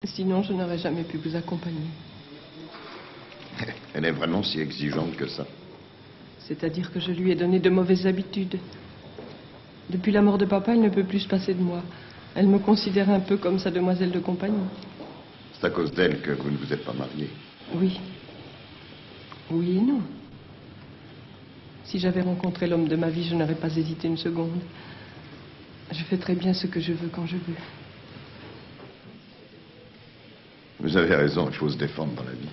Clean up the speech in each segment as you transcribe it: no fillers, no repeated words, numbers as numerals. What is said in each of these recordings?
Sinon, je n'aurais jamais pu vous accompagner. Elle est vraiment si exigeante que ça? C'est-à-dire que je lui ai donné de mauvaises habitudes. Depuis la mort de papa, elle ne peut plus se passer de moi. Elle me considère un peu comme sa demoiselle de compagnie. C'est à cause d'elle que vous ne vous êtes pas marié? Oui. Oui et non. Si j'avais rencontré l'homme de ma vie, je n'aurais pas hésité une seconde. Je fais très bien ce que je veux quand je veux. Vous avez raison, il faut se défendre dans la vie.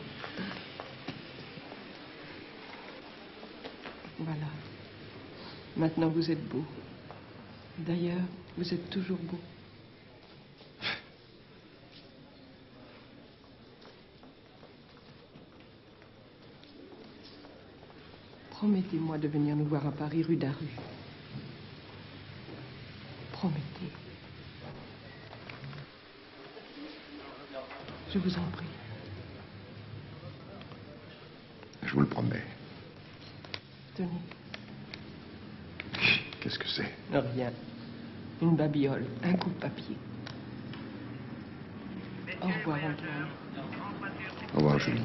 Voilà. Maintenant, vous êtes beau. D'ailleurs, vous êtes toujours beau. Promettez-moi de venir nous voir à Paris, rue d'Arru. Promettez. Je vous en prie. Je vous le promets. Tenez. Qu'est-ce que c'est? Rien. Une babiole, un coup de papier. Au revoir, Antoine. Au revoir, Julie.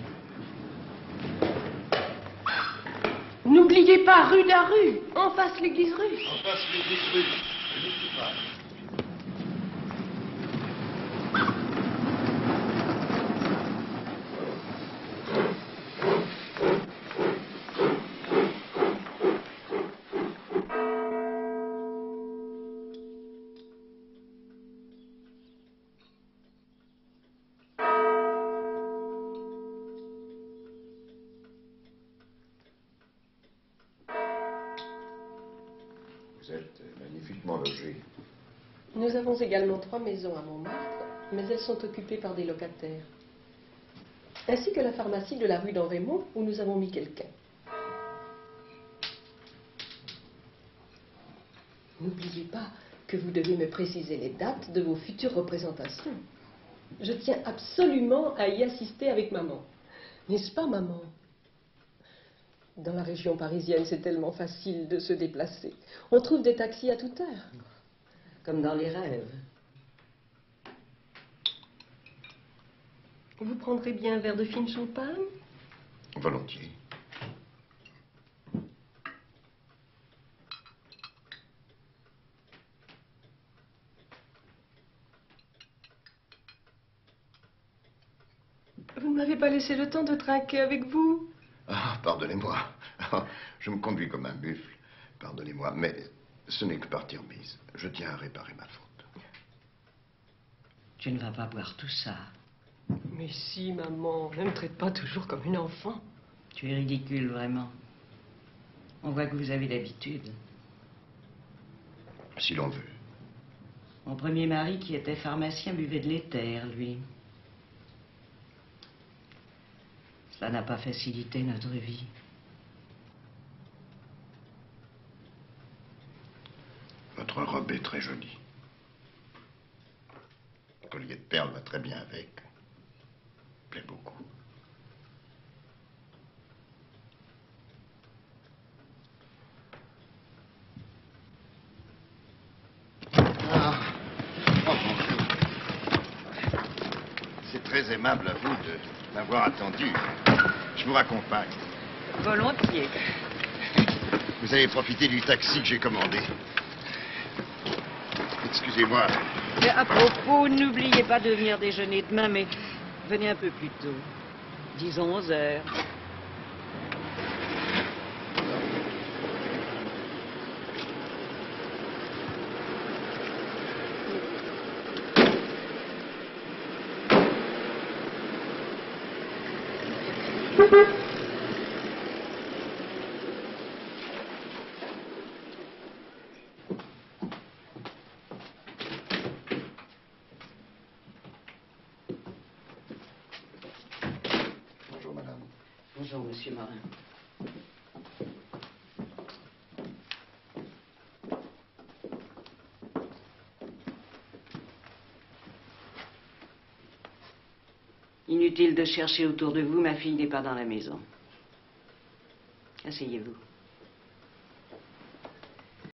N'oubliez pas, rue d'Arru, en face l'église russe. En face l'église russe. Je n'oublie pas. Vous êtes magnifiquement logé. Nous avons également 3 maisons à Montmartre, mais elles sont occupées par des locataires. Ainsi que la pharmacie de la rue d'Andrémont, où nous avons mis quelqu'un. N'oubliez pas que vous devez me préciser les dates de vos futures représentations. Je tiens absolument à y assister avec maman. N'est-ce pas, maman? Dans la région parisienne, c'est tellement facile de se déplacer. On trouve des taxis à toute heure. Comme dans les rêves. Vous prendrez bien un verre de fine champagne? Volontiers. Vous ne m'avez pas laissé le temps de trinquer avec vous. Ah, pardonnez-moi. Je me conduis comme un buffle. Pardonnez-moi, mais ce n'est que partir mise. Je tiens à réparer ma faute. Tu ne vas pas boire tout ça. Mais si, maman, ne me traite pas toujours comme une enfant. Tu es ridicule, vraiment. On voit que vous avez l'habitude. Si l'on veut. Mon premier mari, qui était pharmacien, buvait de l'éther, lui. Cela n'a pas facilité notre vie. Votre robe est très jolie. Le collier de perles va très bien avec. Plaît beaucoup. Ah. Oh, bonjour. C'est très aimable à vous de m'avoir attendu. Je vous raccompagne. Volontiers. Vous avez profité du taxi que j'ai commandé. Excusez-moi. Et à propos, n'oubliez pas de venir déjeuner demain, mais venez un peu plus tôt. Disons 11 heures. Bonjour, madame. Bonjour, monsieur Marin. Inutile de chercher autour de vous, ma fille n'est pas dans la maison. Asseyez-vous.